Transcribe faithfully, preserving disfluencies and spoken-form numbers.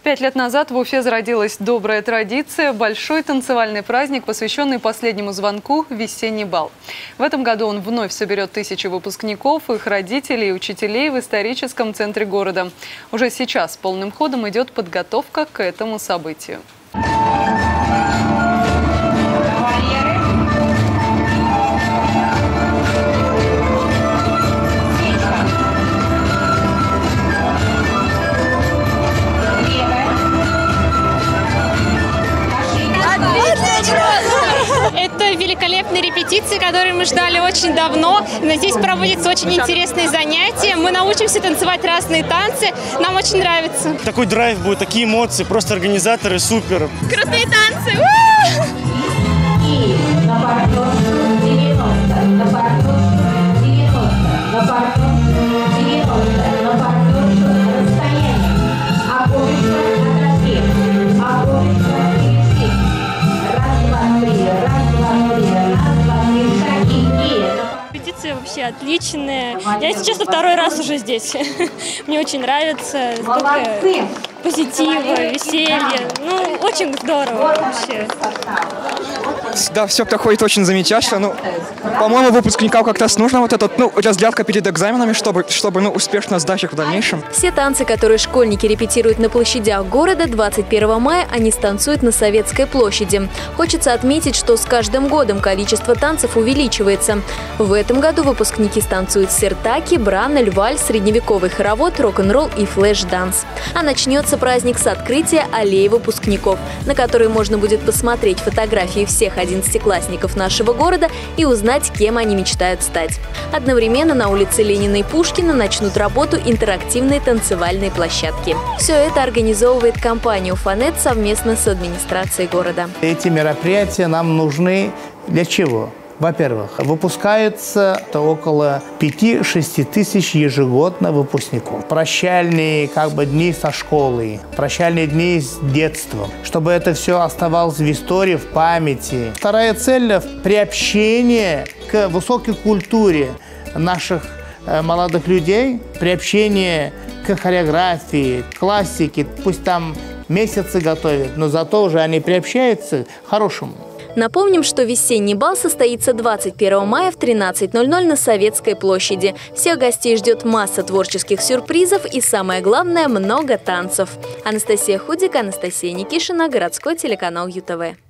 Пять лет назад в Уфе зародилась добрая традиция – большой танцевальный праздник, посвященный последнему звонку «Весенний бал». В этом году он вновь соберет тысячи выпускников, их родителей и учителей в историческом центре города. Уже сейчас полным ходом идет подготовка к этому событию. Это великолепные репетиции, которые мы ждали очень давно. Здесь проводятся очень интересные занятия. Мы научимся танцевать разные танцы. Нам очень нравится. Такой драйв будет, такие эмоции. Просто организаторы супер. Крутые танцы! Репетиции вообще отличные. Я, если честно, второй раз уже здесь. Мне очень нравится. Столько позитива, веселья. Ну, очень здорово вообще. Да, все проходит очень замечательно. Ну, по-моему, выпускникам как раз нужно вот эта ну, разрядка перед экзаменами, чтобы, чтобы ну, успешно сдать их в дальнейшем. Все танцы, которые школьники репетируют на площадях города, двадцать первого мая они станцуют на Советской площади. Хочется отметить, что с каждым годом количество танцев увеличивается. В этом году выпускники станцуют сертаки, бранель, вальс, средневековый хоровод, рок-н-ролл и флэш-данс. А начнется праздник с открытия аллеи выпускников, на которой можно будет посмотреть фотографии всех одиннадцатиклассников нашего города и узнать, кем они мечтают стать. Одновременно на улице Ленина и Пушкина начнут работу интерактивные танцевальные площадки. Все это организовывает компания «Уфанет» совместно с администрацией города. Эти мероприятия нам нужны для чего? Во-первых, выпускается около пяти-шести тысяч ежегодно выпускников. Прощальные как бы, дни со школой, прощальные дни с детством, чтобы это все оставалось в истории, в памяти. Вторая цель – приобщение к высокой культуре наших э, молодых людей, приобщение к хореографии, классике. Пусть там месяцы готовят, но зато уже они приобщаются к хорошему. Напомним, что весенний бал состоится двадцать первого мая в тринадцать ноль ноль на Советской площади. Всех гостей ждет масса творческих сюрпризов и, самое главное, много танцев. Анастасия Худик, Анастасия Никишина, городской телеканал ю тэ вэ.